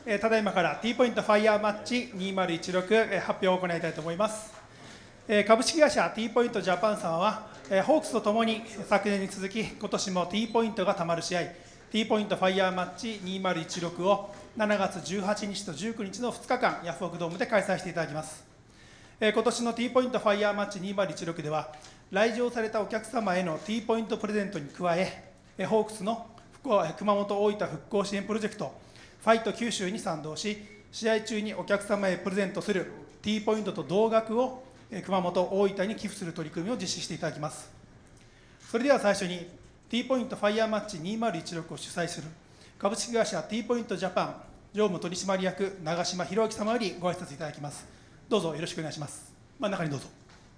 ただいまから T ポイントファイヤーマッチ2016発表を行いたいと思います。株式会社 T ポイントジャパン様は、ホークスとともに昨年に続き、今年も T ポイントがたまる試合、T ポイントファイヤーマッチ2016を7月18日と19日の2日間、ヤフオクドームで開催していただきます。今年の T ポイントファイヤーマッチ2016では、来場されたお客様への T ポイントプレゼントに加え、ホークスの熊本大分復興支援プロジェクト、ファイト九州に賛同し、試合中にお客様へプレゼントする T ポイントと同額を熊本大分に寄付する取り組みを実施していただきます。それでは最初に T ポイントファイヤーマッチ2016を主催する株式会社 T ポイントジャパン常務取締役長島博明様よりご挨拶いただきます。どうぞよろしくお願いします。真ん中にどうぞ。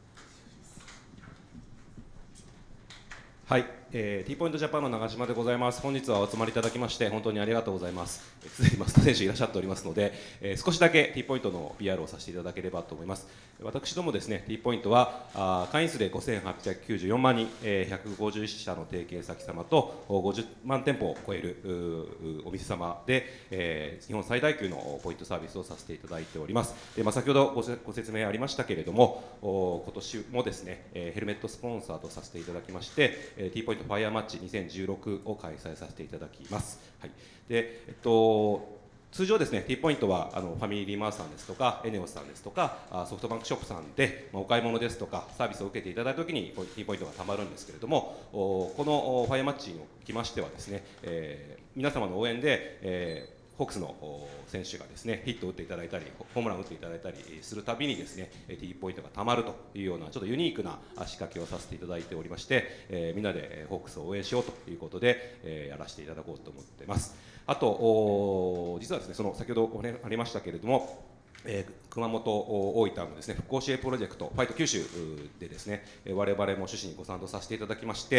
はい、T ポイントジャパンの長島でございます。本日はお集まりいただきまして本当にありがとうございます。すでに増田選手いらっしゃっておりますので、少しだけ T ポイントの PR をさせていただければと思います。私どもですね、T ポイントは会員数で5894万人、151社の提携先様と50万店舗を超えるお店様で、日本最大級のポイントサービスをさせていただいております。で、先ほどご説明ありましたけれども、今年もですね、ヘルメットスポンサーとさせていただきまして、T ポイントファイヤーマッチ2016を開催させていただきます。はい、で通常ですね、T ポイントはファミリーマートさんですとか、エネオスさんですとか、ソフトバンクショップさんで、お買い物ですとか、サービスを受けていただいたときに T ポイントがたまるんですけれども、このファイヤーマッチにおきましてはですね、皆様の応援で、ホークスの選手がですねヒットを打っていただいたり、ホームランを打っていただいたりするたびにですね T ポイントがたまるというようなちょっとユニークな仕掛けをさせていただいておりまして、みんなでホークスを応援しようということで、やらせていただこうと思っています。あと実はですね、その先ほどありましたけれども、熊本大分のですね復興支援プロジェクトファイト九州でですね我々も趣旨にご賛同させていただきまして、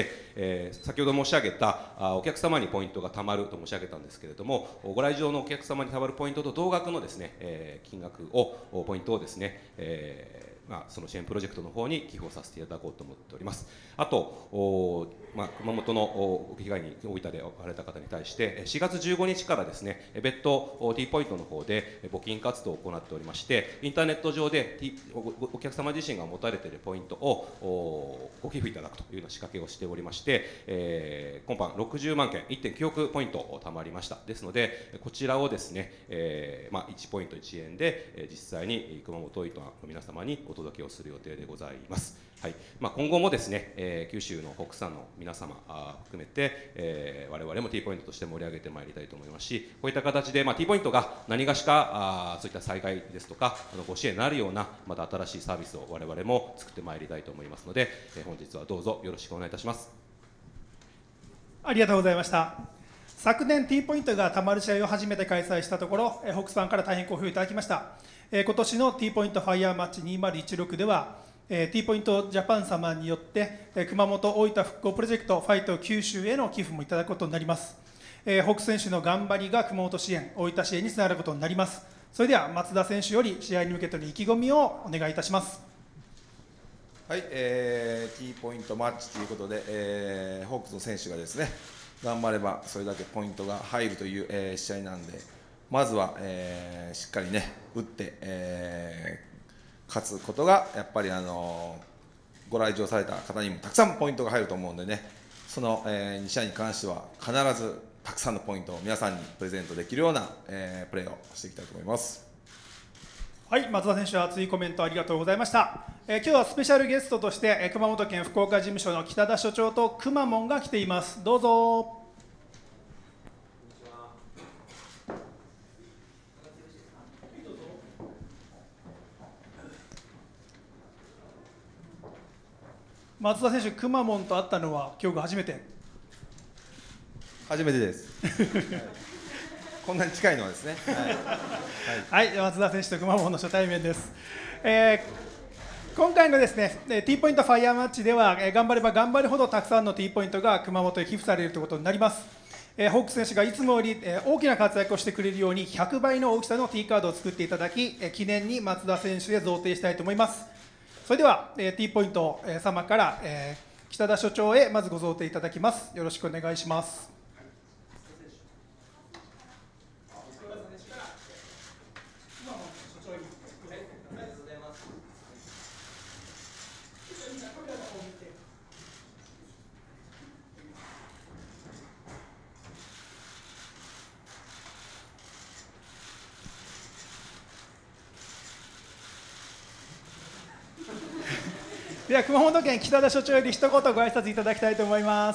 先ほど申し上げたお客様にポイントがたまると申し上げたんですけれども、ご来場のお客様にたまるポイントと同額のですね、金額をポイントをですね、その支援プロジェクトの方に寄付をさせていただこうと思っております。あと熊本の被害に大分で遭われた方に対して4月15日からですね別途 T ポイントの方で募金活動を行っておりまして、インターネット上でお客様自身が持たれているポイントをご寄付いただくというような仕掛けをしておりまして、今般60万件 1.9 億ポイントたまりました。ですのでこちらをですね、1ポイント1円で実際に熊本大分の皆様にお届けをする予定でございます。はい、今後もですね、九州のホークスさんの皆様含めて、我々も T ポイントとして盛り上げてまいりたいと思いますし、こういった形で、T ポイントが何がしかそういった災害ですとかご支援になるようなまた新しいサービスを我々も作ってまいりたいと思いますので、本日はどうぞよろしくお願いいたします。 ありがとうございました。昨年 T ポイントがたまる試合を初めて開催したところ、ホークスファンから大変好評いただきました。今年の T ポイントファイヤーマッチ2016ではT ポイントジャパン様によって熊本大分復興プロジェクトファイト九州への寄付もいただくことになります。ホークス選手の頑張りが熊本支援、大分支援につながることになります。それでは松田選手より試合に向けての意気込みをお願いいたします。 はい、T ポイントマッチということで、ホークスの選手がですね頑張ればそれだけポイントが入るという、試合なんで、まずは、しっかりね打って、勝つことがやっぱりご来場された方にもたくさんポイントが入ると思うんでね、その、2試合に関しては必ずたくさんのポイントを皆さんにプレゼントできるような、プレーをしていきたいと思います。 はい、松田選手、熱いコメントありがとうございました。今日はスペシャルゲストとして熊本県福岡事務所の北田所長とくまモンが来ています。どうぞ。松田選手、くまモンと会ったのは今日が初めて。 初めてです。こんなに近いのはですね。 はい、松田選手とくまモンの初対面です。今回のですね T ポイントファイヤーマッチでは頑張れば頑張るほどたくさんの T ポイントが熊本へ寄付されるということになります。ホークス選手がいつもより大きな活躍をしてくれるように100倍の大きさの T カードを作っていただき、記念に松田選手へ贈呈したいと思います。それでは T ポイント様から北田所長へまずご贈呈いただきます。よろしくお願いします。 では熊本県北田所長より一言ご挨拶いただきたいと思います。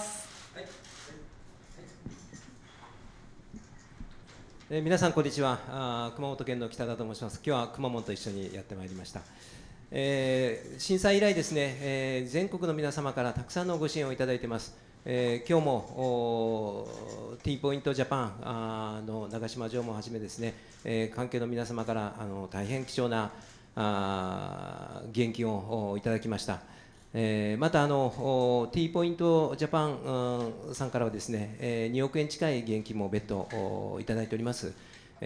皆さんこんにちは。熊本県の北田と申します。今日は熊本と一緒にやってまいりました。震災以来ですね、全国の皆様からたくさんのご支援をいただいています。今日もTポイントジャパンの長島常務をはじめですね、関係の皆様から大変貴重な義援金をいただきました。またTポイントジャパンさんからはですね、2億円近い義援金も別途いただいております。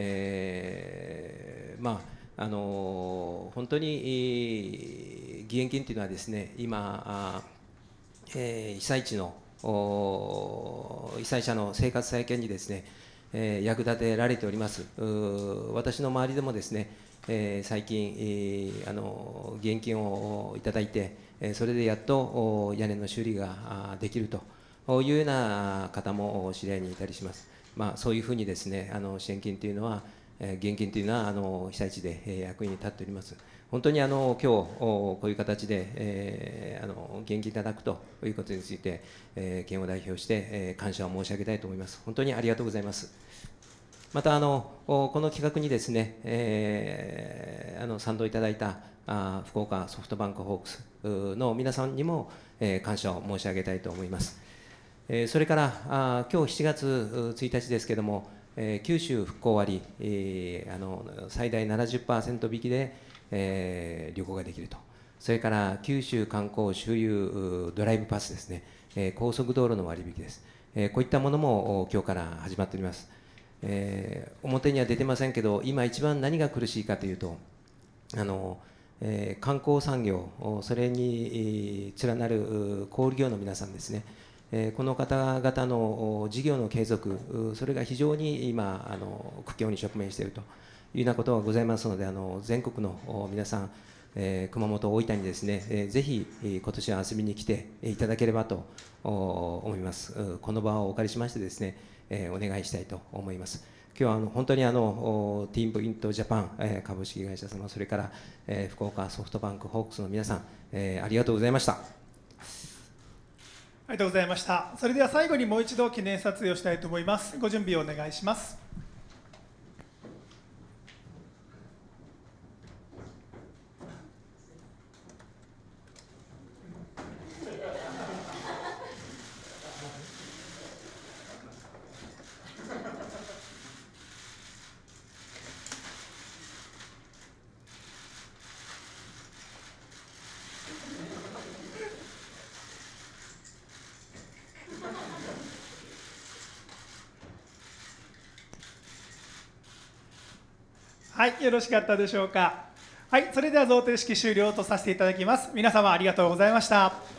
本当に義援金というのはですね、今被災地の被災者の生活再建にですね、役立てられております。私の周りでもですね、最近義援金をいただいて、それでやっと屋根の修理ができるというような方も知り合いにいたりします。そういうふうにですね、支援金というのは、義援金というのは被災地で役に立っております。本当に今日こういう形で義援金いただくということについて、県を代表して感謝を申し上げたいと思います。本当にありがとうございます。またこの企画にですね、賛同いただいた福岡ソフトバンクホークスの皆さんにも感謝を申し上げたいと思います。それから今日7月1日ですけれども、九州復興割、最大 70% 引きで、旅行ができると。それから九州観光周遊ドライブパスですね、高速道路の割引です。こういったものも今日から始まっております。表には出てませんけど、今一番何が苦しいかというと、観光産業、それに連なる小売業の皆さんですね、この方々の事業の継続、それが非常に今苦境に直面しているというようなことがございますので、全国の皆さん、熊本、大分にですね、ぜひ今年は遊びに来ていただければと思います。この場をお借りしましてですね、お願いしたいと思います。今日は本当にTポイントジャパン株式会社様、それから福岡ソフトバンクホークスの皆さん、ありがとうございました。 ありがとうございました。それでは最後にもう一度記念撮影をしたいと思います。ご準備をお願いします。はい、よろしかったでしょうか。はい、それでは贈呈式終了とさせていただきます。皆様ありがとうございました。